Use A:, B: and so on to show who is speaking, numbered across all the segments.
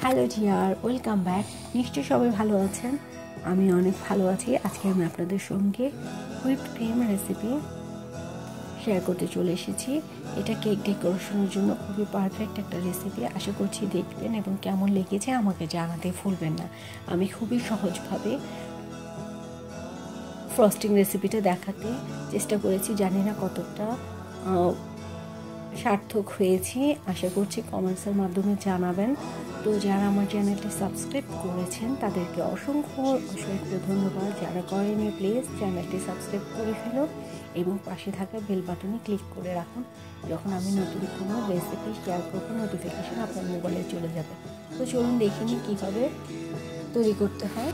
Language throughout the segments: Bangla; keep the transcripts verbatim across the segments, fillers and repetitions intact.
A: Hello dear, welcome back. নিশ্চয়ই সবাই ভালো আছেন, আমি অনেক ভালো আছি। আজকে আমি আপনাদের সঙ্গে হুইপড ক্রিম রেসিপি শেয়ার করতে চলে এসেছি। এটা কেক ডেকোরেশনের জন্য খুবই পারফেক্ট একটা রেসিপি। আশা করছি দেখবেন এবং কেমন লেগেছে আমাকে জানাতে ভুলবেন না। আমি খুবই সহজভাবে ফ্রস্টিং রেসিপিটা দেখাতে চেষ্টা করেছি, জানি না কতটা সার্থক হয়েছি। আশা করছি কমেন্টসের মাধ্যমে জানাবেন। তো যারা আমার চ্যানেলটি সাবস্ক্রাইব করেছেন তাদেরকে অসংখ্য অসংখ্য ধন্যবাদ। যারা করেনি প্লিজ চ্যানেলটি সাবস্ক্রাইব করে ফেলো এবং পাশে থাকা বেল বাটনে ক্লিক করে রাখুন। যখন আমি নতুন কোনো রেসিপি শেয়ার করবো নোটিফিকেশান আপনার মোবাইলে চলে যাবে। তো চলুন দেখে নিই কীভাবে তৈরি করতে হয়।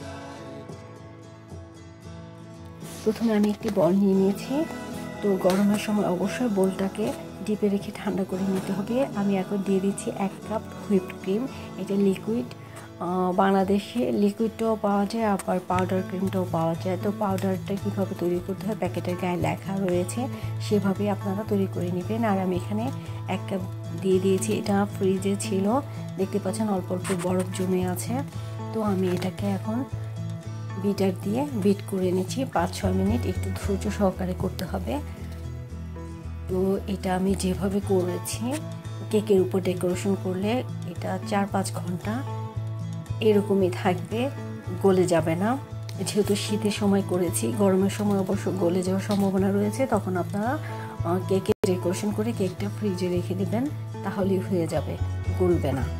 A: প্রথমে আমি একটি বল নিয়ে নিয়েছি। তো গরমের সময় অবশ্যই বলটাকে ডিপে রেখে ঠান্ডা করে নিতে হবে। আমি এখন দিয়ে দিচ্ছি এক কাপ হুইপড ক্রিম। এটা লিকুইড, বাংলাদেশে লিকুইডটাও পাওয়া যায়, আবার পাউডার ক্রিমটাও পাওয়া যায়। তো পাউডারটা কীভাবে তৈরি করতে হয় প্যাকেটের গায়ে লেখা রয়েছে, সেভাবেই আপনারা তৈরি করে নেবেন। আর আমি এখানে এক কাপ দিয়ে দিয়েছি। এটা ফ্রিজে ছিল, দেখতে পাচ্ছেন অল্প অল্প বরফ জমে আছে। তো আমি এটাকে এখন বিটার দিয়ে বিট করে নিচ্ছি পাঁচ ছয় মিনিট। একটু ধৈর্য সহকারে করতে হবে। তো এটা আমি যেভাবে করেছি, কেকের উপর ডেকোরেশন করলে এটা চার পাঁচ ঘন্টা এরকমই থাকবে, গলে যাবে না। যেহেতু শীতের সময় করেছি, গরমের সময় অবশ্য গলে যাওয়ার সম্ভাবনা রয়েছে। তখন আপনারা কেকের ডেকোরেশন করে কেকটা ফ্রিজে রেখে দেবেন, তাহলেই হয়ে যাবে, গলবে না।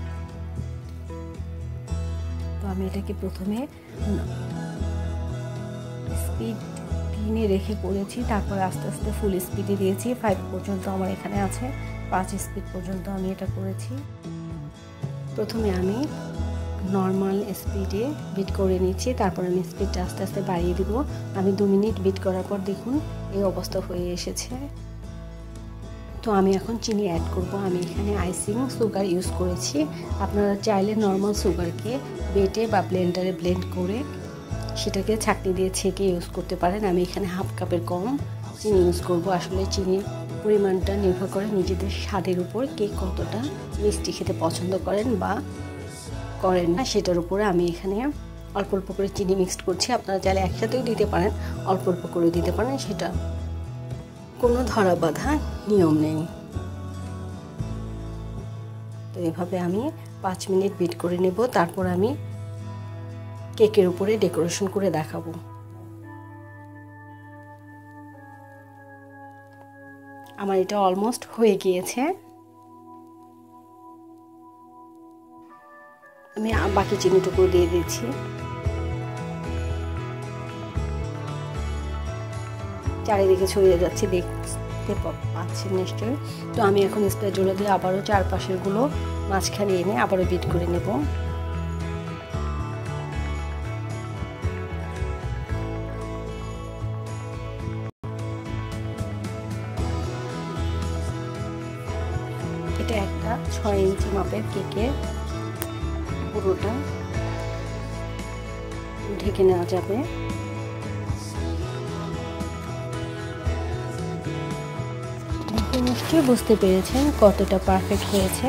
A: তো আমি এটাকে প্রথমে স্পিড তিনে রেখে করেছি, তারপর আস্তে আস্তে ফুল স্পিডে দিয়েছি। ফাইভ পর্যন্ত আমার এখানে আছে, পাঁচ স্পিড পর্যন্ত আমি এটা করেছি। প্রথমে আমি নর্মাল স্পিডে বিট করে নিচ্ছি, তারপর আমি স্পিডটা আস্তে আস্তে বাড়িয়ে দিব। আমি দু মিনিট বিট করার পর দেখুন এই অবস্থা হয়ে এসেছে। তো আমি এখন চিনি অ্যাড করব। আমি এখানে আইসিং সুগার ইউজ করেছি। আপনারা চাইলে নর্মাল সুগারকে বেটে বা ব্লেন্ডারে ব্লেন্ড করে সেটাকে ছাঁকনি দিয়ে ছেঁকে ইউজ করতে পারেন। আমি এখানে হাফ কাপের কম চিনি ইউজ করব। আসলে চিনির পরিমাণটা নির্ভর করে নিজেদের স্বাদের উপর, কে কতটা মিষ্টি খেতে পছন্দ করেন বা করেন না সেটার উপরে। আমি এখানে অল্প অল্প করে চিনি মিক্সড করছি। আপনারা চাইলে একসাথেও দিতে পারেন, অল্প অল্প করে দিতে পারেন, সেটা কোনো ধরা বাঁধা নিয়ম নেই। তো এভাবে আমি পাঁচ মিনিট বিট করে নেব, তারপর আমি কেকের উপরে ডেকোরেশন করে দেখাবো। আমার এটা অলমোস্ট হয়ে গিয়েছে। আমি বাকি চিনিটুকু দিয়ে দিচ্ছি। চারিদিকে ছড়িয়ে যাচ্ছে, দেখতে পাচ্ছেন নিশ্চয়ই। তো আমি এখন স্প্যাচুলা দিয়ে আবারও চারপাশের গুলো মাঝখানে এনে আবারও বিট করে নেব। এটা একটা ছয় ইঞ্চি মাপের কেকের, পুরোটা ঢেকে নেওয়া যাবে। নিশ্চয়ই বুঝতে পেরেছেন কতটা পারফেক্ট হয়েছে।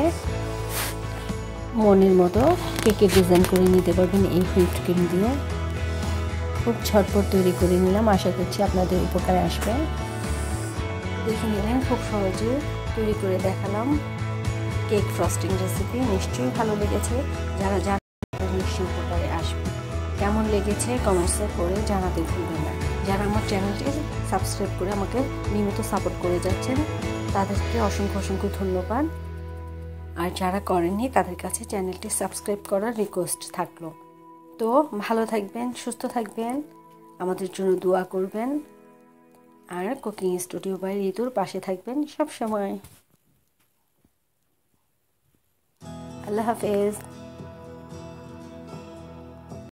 A: মনের মতো কেকের ডিজাইন করে নিতে পারবেন এই হুইপড ক্রিম দিয়ে। খুব ঝটপট তৈরি করে নিলাম, আশা করছি আপনাদের উপকারে আসবে। দেখে নিলেন খুব সহজে তৈরি করে দেখালাম কেক ফ্রস্টিং রেসিপি। নিশ্চয়ই ভালো লেগেছে, যারা যারা নিশ্চয়ই উপকারে আসবে। কেমন লেগেছে কমেন্টসে করে জানাতে ভুলবেন না। যারা আমার চ্যানেলটি সাবস্ক্রাইব করে আমাকে নিয়মিত সাপোর্ট করে যাচ্ছেন তাদেরকে অসংখ্য অসংখ্য ধন্যবাদ। আর যারা করেননি তাদের কাছে চ্যানেলটি সাবস্ক্রাইব করার রিকোয়েস্ট থাকলো। তো ভালো থাকবেন, সুস্থ থাকবেন, আমাদের জন্য দোয়া করবেন, আর কুকিং স্টুডিও বাই ঋতুর পাশে থাকবেন সব সময়। আল্লাহ হাফেজ।